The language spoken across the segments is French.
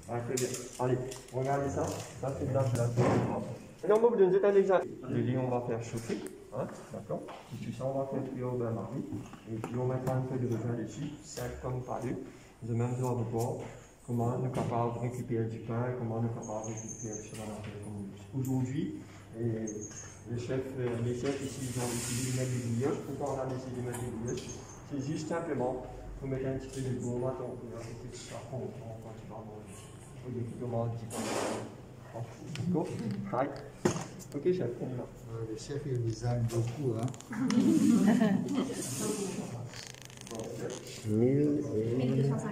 Ah, très bien. Allez, regardez ça. Ça, c'est de la glace. Et on va vous donner un exemple. Le lait, on va faire chauffer. Hein, d'accord. Et tout ça, on va faire cuire au bain-marie. Et puis, on mettra un peu de raisin dessus, 5 comme par deux. De même genre de voir comment nous sommes capables de récupérer du pain, comment nous sommes capables de récupérer cela dans le communauté. Aujourd'hui, les chefs ici, ils ont utilisé des brioches. Pourquoi on a décidé de mettre des brioches? C'est juste simplement pour mettre un petit peu de goût, on va que ça quand tu vas manger. Au début, comment un petit peu. Go. Right. Ok, chef, on y va. Le chef, il vous aime beaucoup, hein. 1250.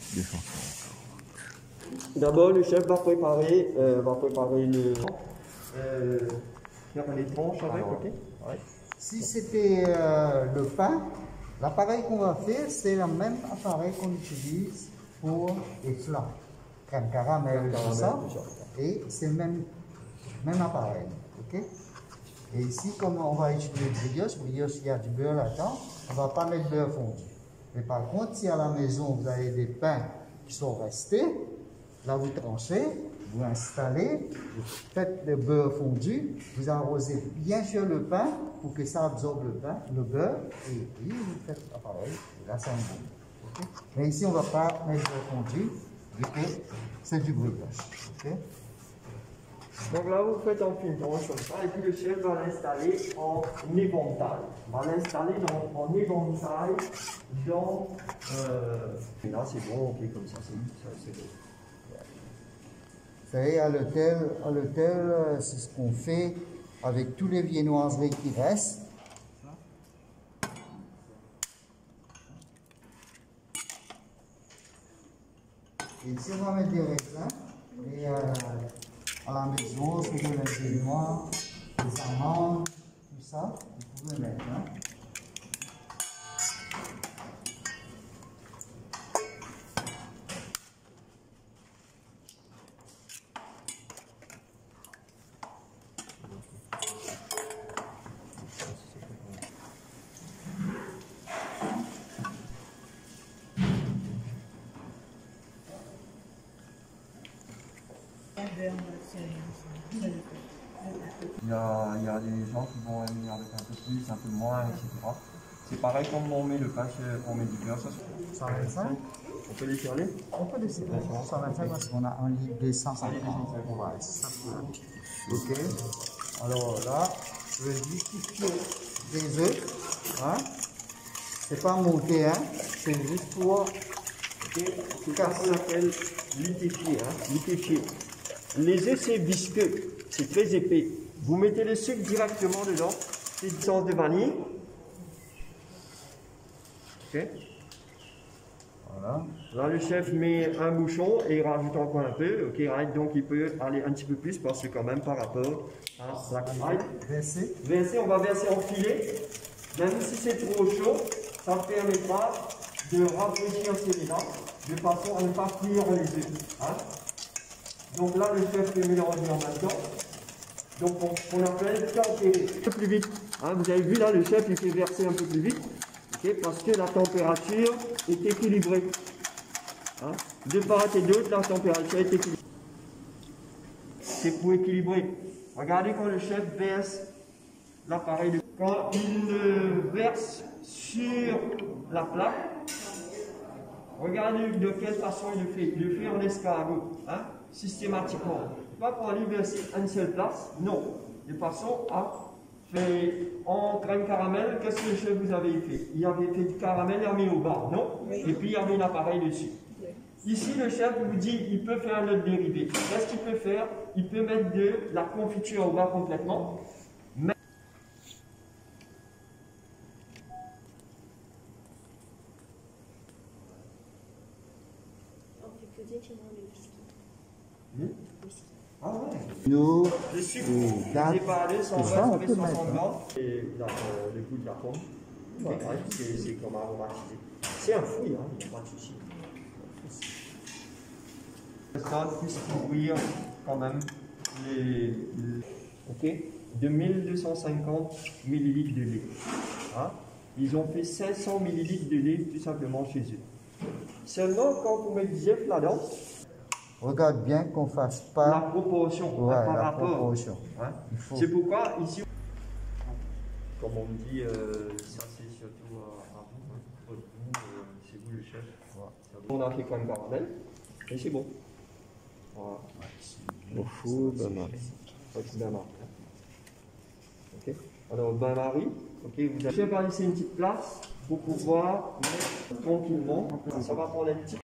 D'abord, le chef va préparer le. Faire les tranches avec, ok? Ouais. Si c'était le pain, l'appareil qu'on va faire, c'est le même appareil qu'on utilise pour les flans. Crème caramel, tout ça. Et c'est le même appareil. Ok? Et ici, comme on va utiliser brioche, il y a du beurre là-dedans, on ne va pas mettre beurre fondu. Mais par contre, si à la maison vous avez des pains qui sont restés, là vous tranchez, vous installez, vous faites le beurre fondu, vous arrosez bien sûr le pain pour que ça absorbe le beurre, et puis vous faites pareil, et là ça me bon. Okay? Mais ici on ne va pas mettre le beurre fondu, vu que c'est du brioche. Okay? Donc là, vous faites en fine tranche comme ça, et puis le chef va l'installer en éventail. On va l'installer en éventail dans. Et là, c'est bon, ok, comme ça, c'est bon. Vous savez, à l'hôtel, c'est ce qu'on fait avec tous les viennoiseries qui restent. Et ici, on va mettre des raisins. Et à la maison, si vous avez des noix, des amandes, tout ça, vous pouvez mettre. Hein. Il y a des gens qui vont aimer avec un peu plus, un peu moins, etc. C'est pareil comme on met le pain, on met du beurre, ça. 125. On peut les tirer? On peut laisser 125 parce qu'on a un litre de 150. Ouais, ça peut. Ok. Alors là, je vais liquifier des œufs. Hein? C'est pas monter, hein? C'est juste pour. Okay. C'est ça qu'on appelle liquéfier. Hein? Liquéfier. Les œufs, c'est visqueux, c'est très épais. Vous mettez le sucre directement dedans, c'est une sorte de vanille. Ok. Voilà. Là, le chef met un bouchon et il rajoute encore un peu. Ok, right. Donc il peut aller un petit peu plus parce que quand même par rapport à la campagne. Verser, on va verser en filet. Même si c'est trop chaud, ça permettra de rafraîchir ces mélanges de façon à ne pas cuire les œufs. Hein? Donc là, le chef peut mélanger en même temps. Donc on appelle tempérer. Un peu plus vite. Hein, vous avez vu là, le chef il fait verser un peu plus vite. Okay, parce que la température est équilibrée. Hein, de part et d'autre, la température est équilibrée. C'est pour équilibrer. Regardez quand le chef verse l'appareil. Quand il le verse sur la plaque, regardez de quelle façon il le fait. Il le fait en escargot. Hein, systématiquement. Pas pour aller verser à une seule place, non. De façon à faire en crème caramel, qu'est-ce que le chef vous avait fait? Il avait fait du caramel, il a mis au bas, non? Oui. Et puis il y avait un appareil dessus. Oui. Ici, le chef vous dit il peut faire un autre dérivé. Qu'est-ce qu'il peut faire? Il peut mettre de la confiture au bas complètement. Ah ouais. Nous, le sucre séparé, 120, 160 grammes. Et le goût de la pomme. Ouais, c'est comme aromatisé. C'est un fruit, hein, il n'y a pas de souci. Ça puisse couvrir quand même de 1250 ml de lait. Hein? Ils ont fait 500 ml de lait tout simplement chez eux. Seulement quand vous mettez du œuf là-dedans, regarde bien qu'on ne fasse pas la proportion ouais, par la rapport. proportion. Ouais. Faut... C'est pourquoi ici, comme on me dit, ça c'est surtout à vous, c'est vous le chef. Ouais. On a fait comme caramel et c'est bon. Voilà. Au four, bain-marie. Ok. Alors bain-marie, ok. Vous avez laissé une petite place pour pouvoir mettre tranquillement. Ça va prendre un petit